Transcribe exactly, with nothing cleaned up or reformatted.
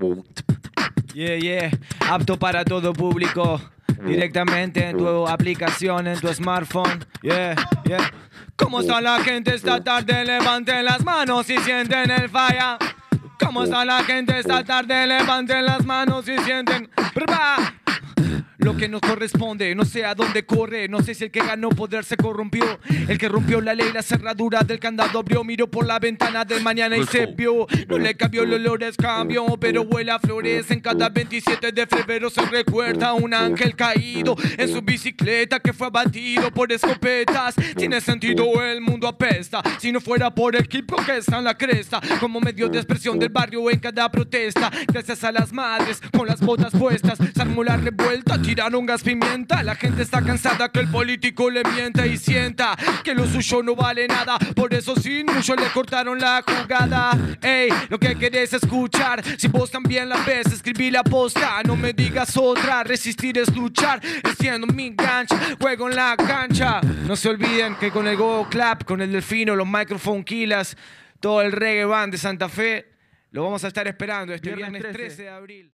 Yeah, yeah, apto para todo público. Directamente en tu aplicación, en tu smartphone. Yeah, yeah. ¿Cómo está la gente esta tarde? Levanten las manos y sienten el falla. ¿Cómo está la gente esta tarde? Levanten las manos y sienten brva. Lo que nos corresponde, no sé a dónde corre. No sé si el que ganó poder se corrompió. El que rompió la ley, la cerradura del candado abrió. Miró por la ventana del mañana y se vio. No le cambió el olor, es cambio, pero huele a flores. En cada veintisiete de febrero se recuerda un ángel caído en su bicicleta que fue abatido por escopetas. Tiene sentido, el mundo apesta. Si no fuera por el hip hop que está en la cresta, como medio de expresión del barrio en cada protesta. Gracias a las madres con las botas puestas, se armó la revuelta. Tiraron gas pimienta, la gente está cansada que el político le mienta y sienta que lo suyo no vale nada. Por eso sin mucho le cortaron la jugada. Ey, lo que querés escuchar, si vos también la ves, escribí la posta. No me digas otra, resistir es luchar. Enciendo mi gancha, juego en la cancha. No se olviden que con el Go Clap, con el Delfino, los Microphone Killers, todo el reggae band de Santa Fe, lo vamos a estar esperando este viernes trece de abril.